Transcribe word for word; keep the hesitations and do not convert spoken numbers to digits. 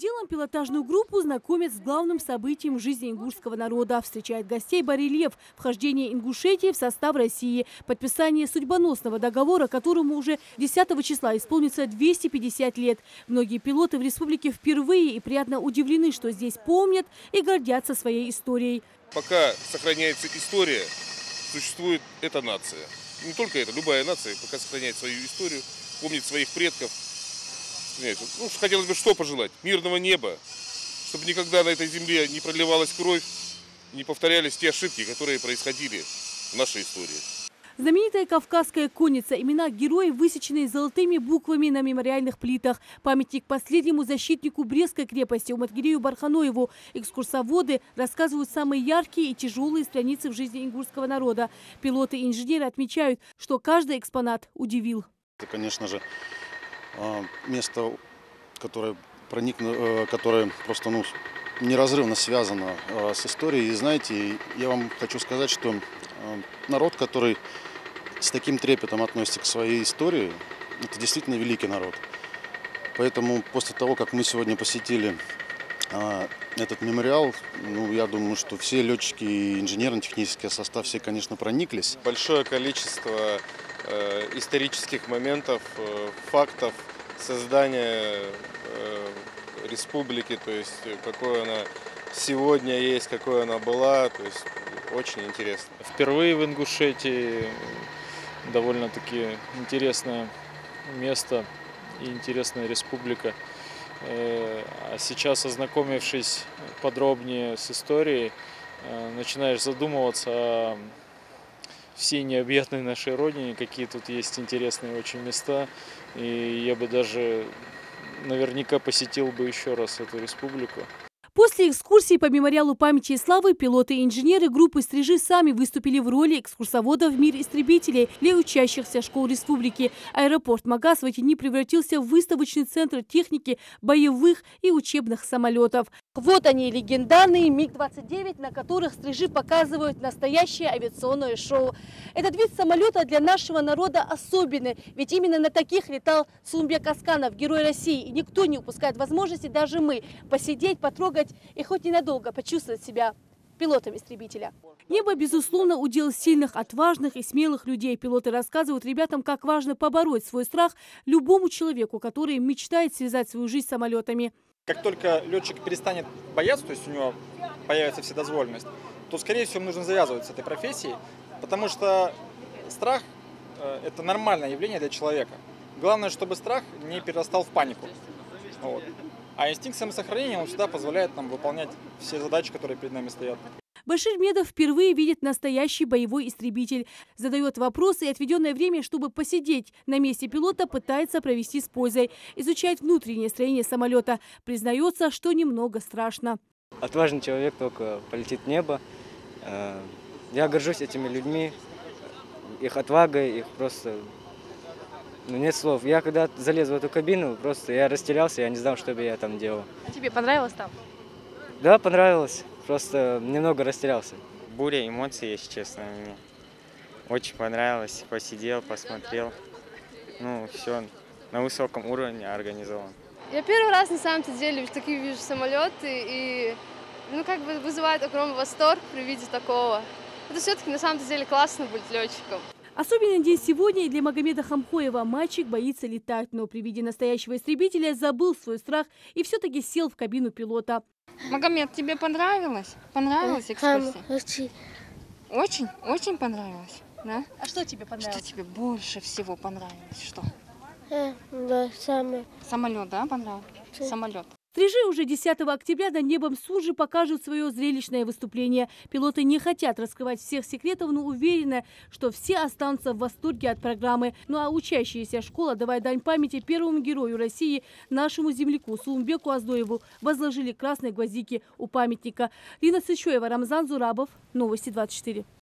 делом пилотажную группу знакомят с главным событием в жизни ингушского народа. Встречает гостей барельеф «Вхождение Ингушетии в состав России». Подписание судьбоносного договора, которому уже десятого числа исполнится двести пятьдесят лет. Многие пилоты в республике впервые и приятно удивлены, что здесь помнят и гордятся своей историей. Пока сохраняется история, существует эта нация. Не только это, любая нация, пока сохраняет свою историю, помнит своих предков. Ну, хотелось бы что пожелать? Мирного неба, чтобы никогда на этой земле не проливалась кровь, не повторялись те ошибки, которые происходили в нашей истории. Знаменитая кавказская конница. Имена героев высечены золотыми буквами на мемориальных плитах. Памятник последнему защитнику Брестской крепости Уматгирею Барханоеву. Экскурсоводы рассказывают самые яркие и тяжелые страницы в жизни ингушского народа. Пилоты и инженеры отмечают, что каждый экспонат удивил. Это, конечно же, место, которое проникло, которое просто ну, неразрывно связано с историей. И знаете, я вам хочу сказать, что народ, который с таким трепетом относится к своей истории, это действительно великий народ. Поэтому после того, как мы сегодня посетили этот мемориал, ну, я думаю, что все летчики и инженерно-технический состав, все, конечно, прониклись. Большое количество э, исторических моментов, э, фактов создания э, республики, то есть какой она сегодня есть, какой она была, то есть очень интересно. Впервые в Ингушетии, довольно-таки интересное место и интересная республика. А сейчас, ознакомившись подробнее с историей, начинаешь задумываться о всей необъятной нашей родине, какие тут есть интересные очень места. И я бы даже наверняка посетил бы еще раз эту республику. После экскурсии по мемориалу памяти и славы пилоты и инженеры группы «Стрижи» сами выступили в роли экскурсоводов в мир истребителей для учащихся школ республики. Аэропорт Магаз в эти дни превратился в выставочный центр техники боевых и учебных самолетов. Вот они, легендарные миг двадцать девять, на которых «Стрижи» показывают настоящее авиационное шоу. Этот вид самолета для нашего народа особенный, ведь именно на таких летал Сулумбек Асканов, герой России. И никто не упускает возможности, даже мы, посидеть, потрогать и хоть ненадолго почувствовать себя пилотом истребителя. Небо, безусловно, удел сильных, отважных и смелых людей. Пилоты рассказывают ребятам, как важно побороть свой страх любому человеку, который мечтает связать свою жизнь с самолетами. Как только летчик перестанет бояться, то есть у него появится вседозволенность, то, скорее всего, нужно завязывать с этой профессией, потому что страх – это нормальное явление для человека. Главное, чтобы страх не перерастал в панику. Вот. А инстинкт самосохранения, он всегда позволяет нам выполнять все задачи, которые перед нами стоят. Башир Медов впервые видит настоящий боевой истребитель. Задает вопросы и отведенное время, чтобы посидеть на месте пилота, пытается провести с пользой. Изучает внутреннее строение самолета. Признается, что немного страшно. Отважный человек только полетит в небо. Я горжусь этими людьми, их отвагой, их просто... Ну, нет слов. Я когда залез в эту кабину, просто я растерялся, я не знал, что бы я там делал. А тебе понравилось там? Да, понравилось. Просто немного растерялся. Буря эмоций, если честно, мне. Очень понравилось. Посидел, посмотрел. Ну, все на высоком уровне организован. Я первый раз на самом-то деле такие вижу самолеты, и ну, как бы вызывает огромный восторг при виде такого. Это все-таки на самом деле классно быть летчиком. Особенный день сегодня и для Магомеда Хамхоева. Мальчик боится летать, но при виде настоящего истребителя забыл свой страх и все-таки сел в кабину пилота. Магомед, тебе понравилось? Понравилась экскурсия? Очень, очень понравилось, да? А что тебе понравилось? Что тебе больше всего понравилось? Что? Да, самолет. Самолет, да, понравился? Самолет. «Стрижи» уже десятого октября над небом Суджи покажут свое зрелищное выступление. Пилоты не хотят раскрывать всех секретов, но уверены, что все останутся в восторге от программы. Ну а учащаяся школа, давая дань памяти первому герою России, нашему земляку Сулумбеку Аздоеву, возложили красные гвоздики у памятника. Лина Сычоева, Рамзан Зурабов. Новости двадцать четыре.